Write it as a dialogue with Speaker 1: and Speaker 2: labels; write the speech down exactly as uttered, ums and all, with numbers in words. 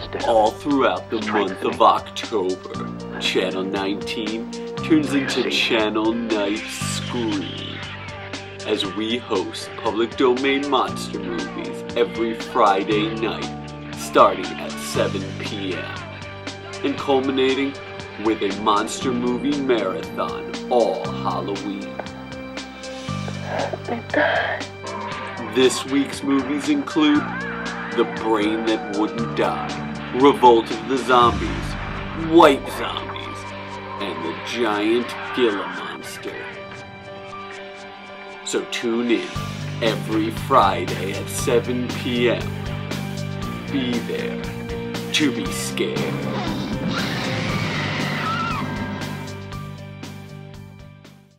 Speaker 1: step.
Speaker 2: All throughout the month of October, Channel nineteen turns into Channel Night Scream as we host public domain monster movies every Friday night starting at seven p m and culminating with a monster movie marathon all Halloween. This week's movies include The Brain That Wouldn't Die, Revolt of the Zombies, White Zombies, and The Giant Gila Monster. So tune in every Friday at seven p m Be there to be scared.